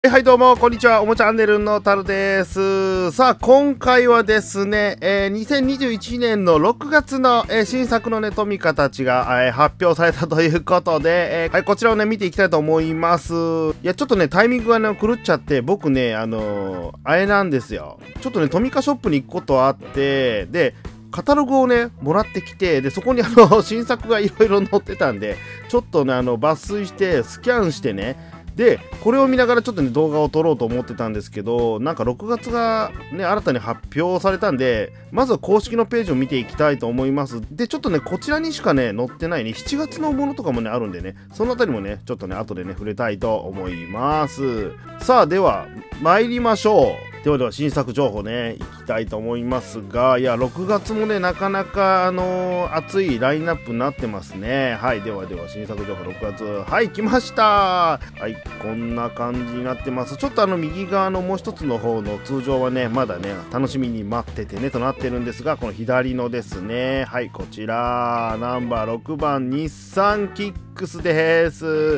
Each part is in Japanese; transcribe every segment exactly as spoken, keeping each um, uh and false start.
はいどうもこんにちは、おもチャンネルのタルです。さあ今回はですね、えー、にせんにじゅういちねんのろくがつの、えー、新作のねトミカたちが、えー、発表されたということで、えー、はいこちらをね見ていきたいと思います。いやちょっとねタイミングがね狂っちゃって僕ねあのー、あれなんですよ。ちょっとねトミカショップに行くことあってでカタログをねもらってきてでそこにあの新作がいろいろ載ってたんでちょっとねあの抜粋してスキャンしてねでこれを見ながらちょっとね動画を撮ろうと思ってたんですけどなんかろくがつがね新たに発表されたんでまずは公式のページを見ていきたいと思います。でちょっとねこちらにしかね載ってないねしちがつのものとかもねあるんでねそのあたりもねちょっとね後でね触れたいと思います。さあでは参りましょう。ではでは新作情報ねいきたいと思いますがいやろくがつもねなかなかあのー、熱いラインナップになってますね。はいではでは新作情報ろくがつはい来ました。はいこんな感じになってます。ちょっとあの右側のもう一つの方の通常はねまだね楽しみに待っててねとなってるんですがこの左のですねはいこちらナンバーろくばん日産キックスです。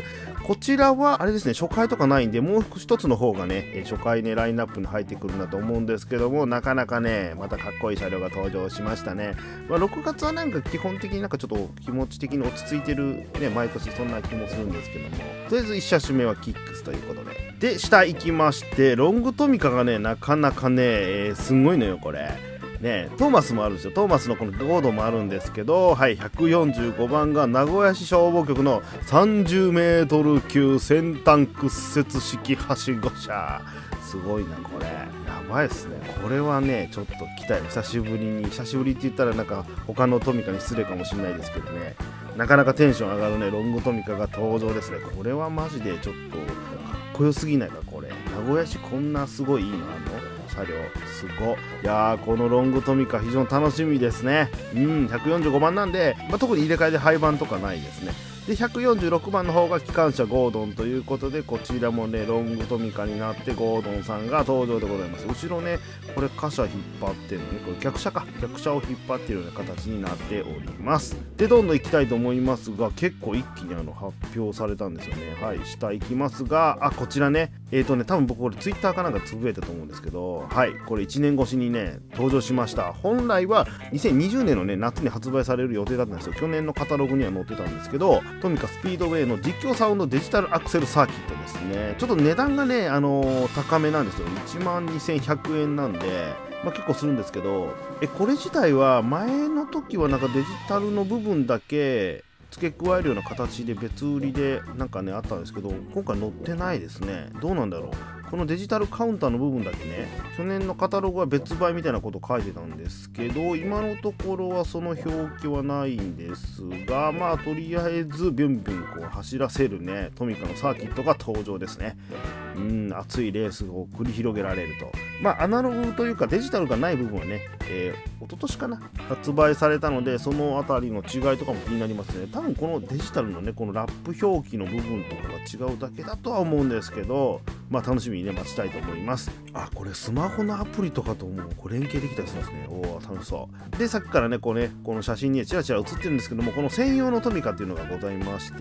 こちらはあれですね初回とかないんでもう一つの方がね初回ねラインナップに入ってくるんだと思うんですけどもなかなかねまたかっこいい車両が登場しましたね。まあ、ろくがつはなんか基本的になんかちょっと気持ち的に落ち着いてるね毎年そんな気もするんですけどもとりあえずいち車種目はキックスということでで下行きましてロングトミカがねなかなかね、えー、すごいのよこれ。ね、トーマスもあるんですよ。トーマスのこのゴードもあるんですけど、はい、ひゃくよんじゅうごばんが名古屋市消防局のさんじゅうメートル級先端屈折式はしご車。すごいな、これ。やばいっすね。これはね、ちょっと来たよ。久しぶりに。久しぶりって言ったらなんか他のトミカに失礼かもしれないですけどね。なかなかテンション上がるね、ロングトミカが登場ですね。これはマジでちょっとかっこよすぎないか、これ。名古屋市こんなすごいいいのあんの車両すごい。いやーこのロングトミカ非常に楽しみですね。うんひゃくよんじゅうごばんなんで、まあ、特に入れ替えで廃盤とかないですね。でひゃくよんじゅうろくばんの方が機関車ゴードンということでこちらもねロングトミカになってゴードンさんが登場でございます。後ろねこれ貨車引っ張ってるのねこれ逆車か逆車を引っ張ってるような形になっております。でどんどん行きたいと思いますが結構一気にあの発表されたんですよね。はい下行きますがあこちらねえーとね多分僕これツイッターかなんかつぶやいたと思うんですけどはいこれいちねん越しにね登場しました。本来はにせんにじゅうねんのね夏に発売される予定だったんですよ。去年のカタログには載ってたんですけどトミカスピードウェイの実況サウンドデジタルアクセルサーキットですね。ちょっと値段がね、あのー、高めなんですよ。いちまんにせんひゃくえんなんで、まあ、結構するんですけどえこれ自体は前の時はなんかデジタルの部分だけ付け加えるような形で別売りでなんかねあったんですけど今回載ってないですね。どうなんだろうこのデジタルカウンターの部分だけね去年のカタログは別売みたいなこと書いてたんですけど今のところはその表記はないんですがまあとりあえずビュンビュンこう走らせるねトミカのサーキットが登場ですね。うん熱いレースを繰り広げられるとまあアナログというかデジタルがない部分はね、えー、一昨年かな発売されたのでそのあたりの違いとかも気になりますね。多分このデジタルのねこのラップ表記の部分とかが違うだけだとは思うんですけどまあ楽しみにね待ちたいと思います。あこれスマホのアプリとかともこれ連携できたりするんですね。おお楽しそうでさっきからねこうねこの写真にちらちら写ってるんですけどもこの専用のトミカっていうのがございまして、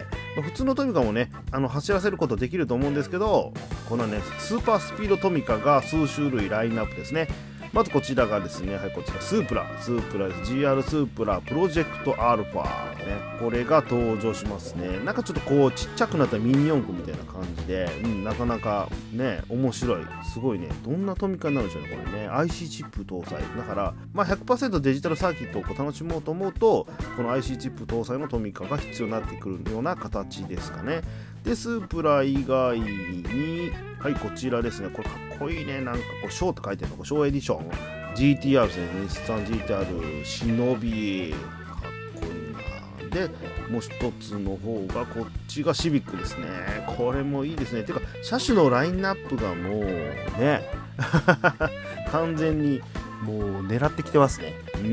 まあ、普通のトミカもねあの走らせることできると思うんですけどこのねスーパースピードトミカが数種類ラインナップですね。まずこちらがですね、はい、こちらスープラ、スープラです。ジーアール スープラプロジェクトアルファね、これが登場しますね。なんかちょっとこうちっちゃくなったミニ四駆みたいな感じで、うん、なかなかね、面白い。すごいね、どんなトミカになるんでしょうね、これね。アイシー チップ搭載。だから、まあ、ひゃくパーセント デジタルサーキットをこう楽しもうと思うと、この アイシー チップ搭載のトミカが必要になってくるような形ですかね。で、スープラ以外に、はい、こちらですね。これかっこいいね。なんかこう、ショーって書いてるの、ショーエディション。ジーティーアール ですね。日産 ジーティーアール 忍び。かっこいいな。で、もう一つの方が、こっちがシビックですね。これもいいですね。てか、車種のラインナップがもうね、完全にもう狙ってきてますね。うん、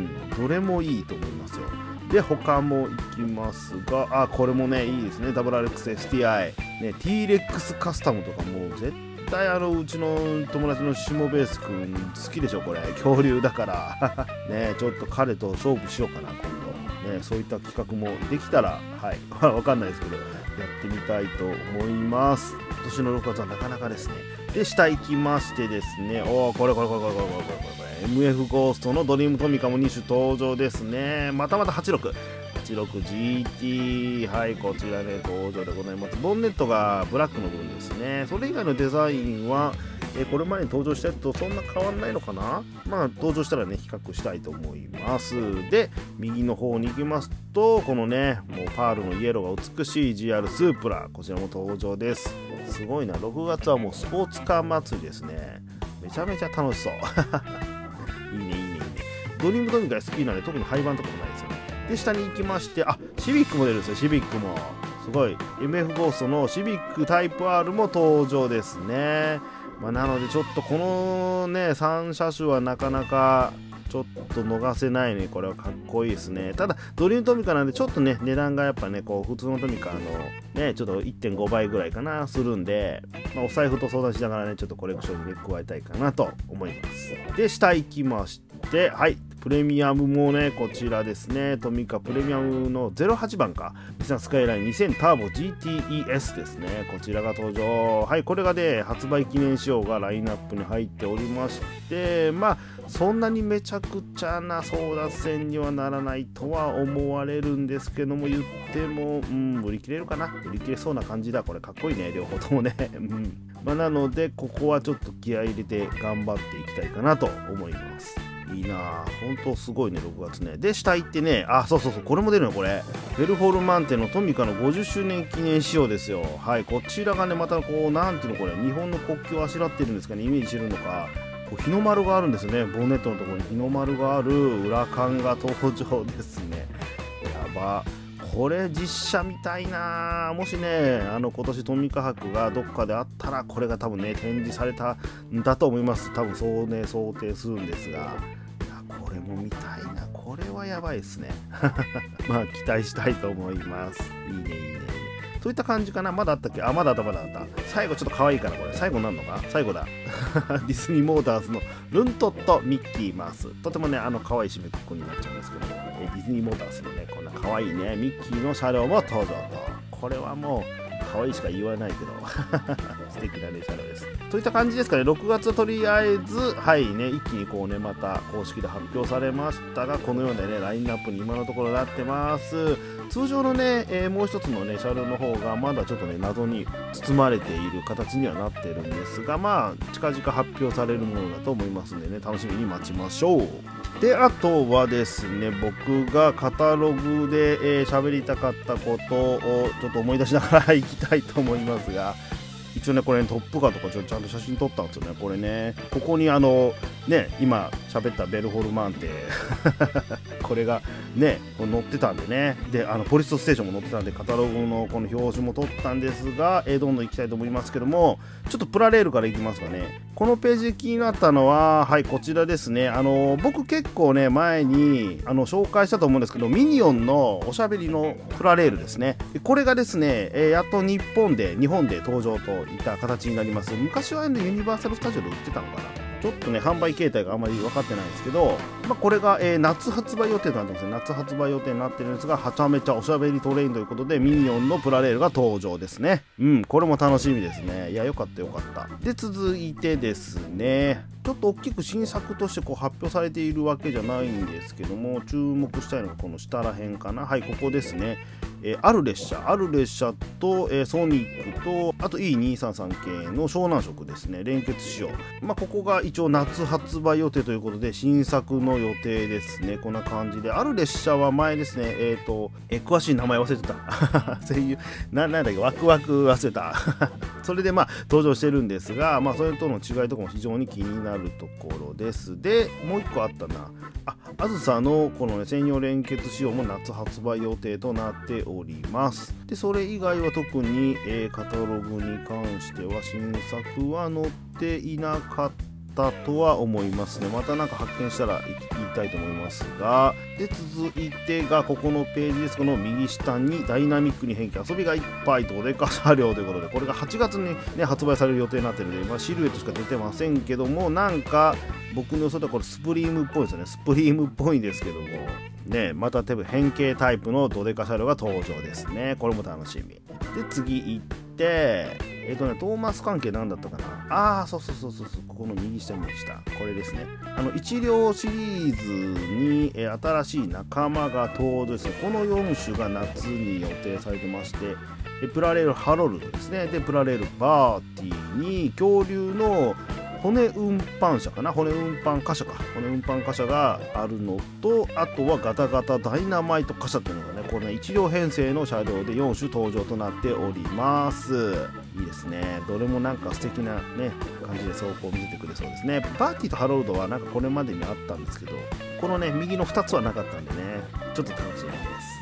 どれもいいと思いますよ。で他もいきますがあこれもねいいですね ダブリューアールエックスエスティーアイ、ね、ティーレックス カスタムとかもう絶対あのうちの友達のしもベースくん好きでしょこれ恐竜だからねちょっと彼と勝負しようかな今度そういった企画もできたら、はい、わかんないですけど、やってみたいと思います。今年のろくがつはなかなかですね。で、下行きましてですね、おお、これこれこれこれこれこれこれこれ、エムエフ ゴーストのドリームトミカもに種登場ですね。またまたはちじゅうろく。はちじゅうろくジーティー、はい、こちらで登場でございます。ボンネットがブラックの部分ですね。それ以外のデザインは、えこれまでに登場したやつとそんな変わんないのかな。まあ登場したらね比較したいと思います。で右の方に行きますと、このねもうパールのイエローが美しい ジーアール スープラ、こちらも登場です。すごいな、ろくがつはもうスポーツカー祭りですね。めちゃめちゃ楽しそういいねいいねいいね。ドリームトミカが好きなので特に廃盤とかもないですよね。で下に行きまして、あ、シビックも出るんですよ。シビックもすごい エムエフ ゴーストのシビックタイプ アール も登場ですね。まあ、なのでちょっとこのねさん車種はなかなかちょっと逃せないね。これはかっこいいですね。ただドリームトミカなんでちょっとね値段がやっぱねこう普通のトミカのねちょっと いってんご 倍ぐらいかなするんで、まあ、お財布と相談しながらねちょっとコレクションに、ね、加えたいかなと思います。で下行きまして、はい、プレミアムもねこちらですね。トミカプレミアムのゼロはちばんか、日産スカイラインにせんターボ ジーティーイーエス ですね。こちらが登場。はい、これがね発売記念仕様がラインナップに入っておりまして、まあそんなにめちゃくちゃな争奪戦にはならないとは思われるんですけども、言っても、うん、売り切れるかな。売り切れそうな感じだ。これかっこいいね、両方ともね、うんまあ、なのでここはちょっと気合い入れて頑張っていきたいかなと思います。いいなぁ、ほんとすごいね、ろくがつね。で下行ってね、あ、そうそうそう、これも出るのこれベルフォルマンテのトミカのごじゅっしゅうねん記念仕様ですよ。はい、こちらがねまたこうなんていうのこれ、日本の国旗をあしらってるんですかね、イメージしてるのか、こう日の丸があるんですね。ボンネットのところに日の丸がある裏缶が登場ですね。やば、これ実写みたいな。もしねあの今年トミカ博がどっかであったら、これが多分ね展示されたんだと思います。多分そうね想定するんですが、いやこれも見たいな。これはやばいですねまあ期待したいと思います。いいねいいねいいね。そういった感じかな。まだあったっけ。あ、まだあったまだあった。最後ちょっと可愛いから、これ最後なんのか、最後だディズニーモーターズのルントットミッキーマウス、とてもねあの可愛い締めくくりになっちゃうんですけども、えディズニーモーターズのねこんな可愛いねミッキーの車両も登場と。これはもう可愛いしか言わないけど素敵なね車両です。といった感じですかね。ろくがつとりあえずはいね一気にこうねまた公式で発表されましたが、このようなねラインナップに今のところなってます。通常のね、えー、もう一つのね車両の方がまだちょっとね謎に包まれている形にはなってるんですが、まあ近々発表されるものだと思いますんでね、楽しみに待ちましょう。であとはですね、僕がカタログで喋、えー、りたかったことをちょっと思い出しながらいきたいと思いますが、一応ねこれ、ね、トップカーとかちょちゃんと写真撮ったんですよね。これね、ここにあのね今喋ったベルフォルマンテこれがね載ってたんでね、であのポリストステーションも載ってたんでカタログのこの表示も撮ったんですが、えー、どんどん行きたいと思いますけども、ちょっとプラレールからいきますかね。このページで気になったのははいこちらですね。あの僕結構ね前にあの紹介したと思うんですけど、ミニオンのおしゃべりのプラレールですね。これがですね、えー、やっと日本で日本で登場といった形になります。昔は、ね、ユニバーサル・スタジオで売ってたのかな。ちょっとね販売形態があんまり分かってないんですけど、まあ、これが、えー、夏発売予定となってますね。夏発売予定になってるんですが、はちゃめちゃおしゃべりトレインということでミニオンのプラレールが登場ですね。うん、これも楽しみですね。いやよかったよかった。で続いてですね、ちょっと大きく新作としてこう発表されているわけじゃないんですけども、注目したいのがこの下らへんかな。はい、ここですね。えー、ある列車ある列車と、えー、ソニックとあと イーにーさんさん 系の湘南色ですね、連結仕様。まあここが一応夏発売予定ということで新作の予定ですね。こんな感じで、ある列車は前ですね、えっ、ー、と、えー、詳しい名前忘れてた声優な、なんだっけ、ワクワク忘れたそれでまあ登場してるんですが、まあそれとの違いとかも非常に気になるところです。でもう一個あったなあ、あずさのこの、ね、専用連結仕様も夏発売予定となっております。でそれ以外は特に、えー、カタログに関しては新作は載っていなかったとは思いますね。またなんか発見したら言いたいと思いますが、で続いてがここのページです。この右下にダイナミックに変形遊びがいっぱいどでか車両ということで、これがはちがつに、ね、発売される予定になっているので、まあ、シルエットしか出てませんけども、なんか僕の予想ではこれスプリームっぽいですよね。スプリームっぽいんですけどもね、また多分変形タイプのドデカ車両が登場ですね。これも楽しみ。で、次行って、えっとね、トーマス関係なんだったかな。ああ、そうそうそうそうそう、ここの右下右下。これですね。あの、一両シリーズに、えー、新しい仲間が登場ですね。このよん種が夏に予定されてまして、えプラレールハロルドですね。で、プラレールバーティに恐竜の骨運搬車かな、骨運搬貨車か、骨運搬貨車があるのと、あとはガタガタダイナマイト貨車っていうのがね、これね、いち両編成の車両でよん種登場となっております。いいですね。どれもなんか素敵なね、感じで走行を見せてくれそうですね。バーティとハロルドはなんかこれまでにあったんですけど、このね、右のふたつはなかったんでね、ちょっと楽しみです。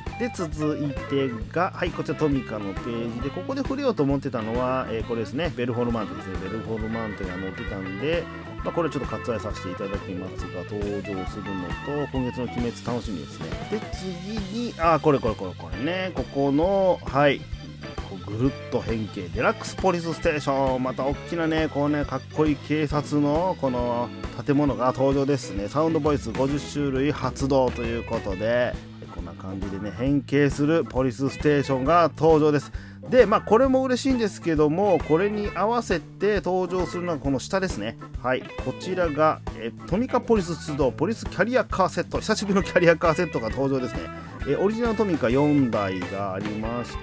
で、続いてが、はい、こちらトミカのページで、ここで触れようと思ってたのは、えー、これですね、ベルフォルマンテですね。ベルフォルマンテが載ってたんで、まあ、これちょっと割愛させていただきますが、登場するのと、今月の鬼滅楽しみですね。で、次に、あ、これこれこれこれね、ここの、はい、ぐるっと変形デラックスポリスステーション、また大きなね、こうね、かっこいい警察のこの建物が登場ですね。サウンドボイスごじゅっ種類発動ということで、こんな感じでね、変形するポリスステーションが登場です。で、まあこれも嬉しいんですけども、これに合わせて登場するのはこの下ですね。はい、こちらがえトミカポリス出動ポリスキャリアカーセット、久しぶりのキャリアカーセットが登場ですね。えオリジナルトミカよんだいがありまして、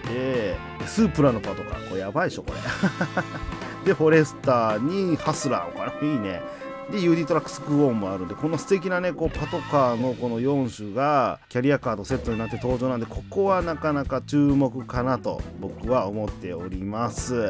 スープラのパトカー、これやばいでしょこれでフォレスターにハスラー、これいいね。で ユーディー トラックスクオーンもあるんで、この素敵なね、こうパトカーのこのよん種がキャリアカーとセットになって登場なんで、ここはなかなか注目かなと僕は思っております。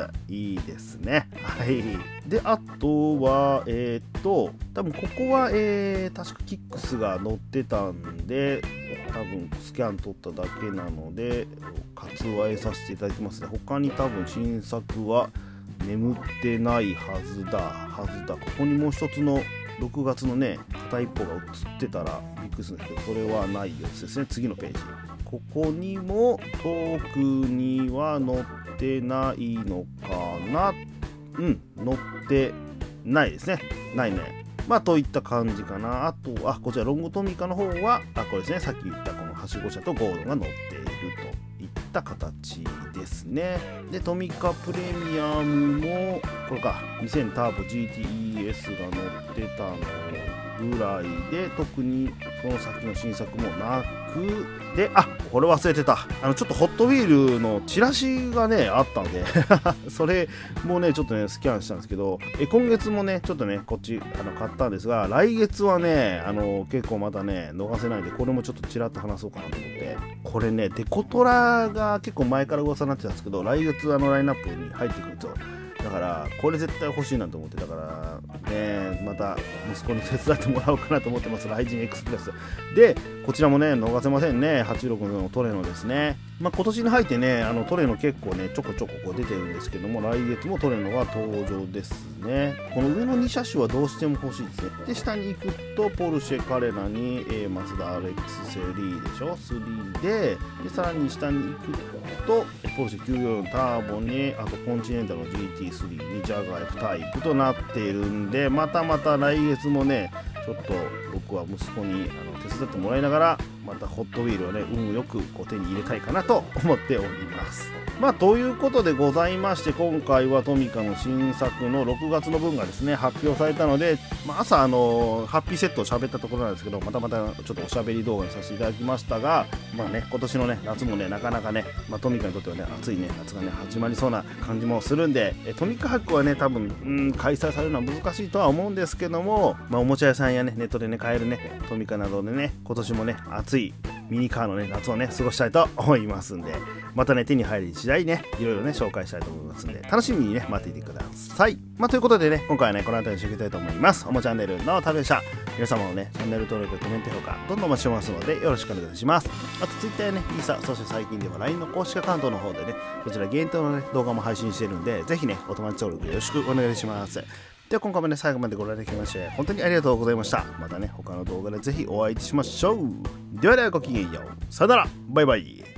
いいですね。はい。で、あとはえー、っと多分ここは、えー、確かキックスが乗ってたんで、多分スキャン取っただけなので割愛させていただきますね。他に多分新作は眠ってないはずだはずだ。ここにもう一つのろくがつのね、片一方が映ってたらびっくりするんですけど、それはないやつですね。次のページ、ここにも遠くには載ってないのかな。うん、載ってないですね。ないね。まあといった感じかな。あとはこちらロングトミカの方は、あ、これですね、さっき言ったこのはしご車とゴードが乗っているといった形ですね。でトミカプレミアムもこれか、にせんターボ ジーティーイーエス が乗ってたのぐらいで、特にこの先の新作もなく、で、あ、これ忘れてた、あのちょっとホットウィールのチラシがねあったんでそれもねちょっとねスキャンしたんですけど、え今月もねちょっとねこっちあの買ったんですが、来月はねあの結構またね逃せないんで、これもちょっとちらっと話そうかなと思って、これねデコトラが結構前から噂になってたんですけど、来月あのラインナップに入ってくるんですよ。だからこれ絶対欲しいなと思って、だからねまた息子に手伝ってもらおうかなと思ってます。ライジンエクスプレスで、こちらもね逃せませんね。はちろくのトレノですね。まあ、今年に入ってねあのトレノ結構ねちょこちょここう出てるんですけども、来月もトレノが登場ですね。この上のに車種はどうしても欲しいですね。で下に行くとポルシェカレラに、えー、マツダ アールエックススリー でしょ、スリーで、でさらに下に行くとポルシェきゅうよんよんターボに、あとコンチネンタルの ジーティースリー にジャガー F タイプとなっているんで、またまた来月もねちょっと僕は息子にあの手伝ってもらいながら、またホットウィールをね運よくこう手に入れたいかなと思っております。まあということでございまして、今回はトミカの新作のろくがつの分がですね発表されたので、まあ、朝あのハッピーセットを喋ったところなんですけど、またまたちょっとおしゃべり動画にさせていただきましたが、まあね今年のね夏もねなかなかね、まあ、トミカにとってはね暑いね夏がね始まりそうな感じもするんで、えトミカ博はね多分うん開催されるのは難しいとは思うんですけども、まあ、おもちゃ屋さんやねネットでね買えるねトミカなどでね今年もね暑いミニカーのね夏をね過ごしたいと思いますんで、またね手に入り次第ねいろいろね紹介したいと思いますんで、楽しみにね待っていてください。まあということでね今回はねこの辺りにしていきたいと思います。おもチャンネルのタルでした。皆様のねチャンネル登録やコメント評価どんどんお待ちしてますのでよろしくお願いします。あと Twitter やねインスタ、そして最近では ライン の公式アカウントの方でねこちら限定のね動画も配信してるんで、ぜひねお友達登録よろしくお願いします。では今回もね最後までご覧いただきまして本当にありがとうございました。またね他の動画でぜひお会いしましょう。ではではごきげんよう。さよなら。バイバイ。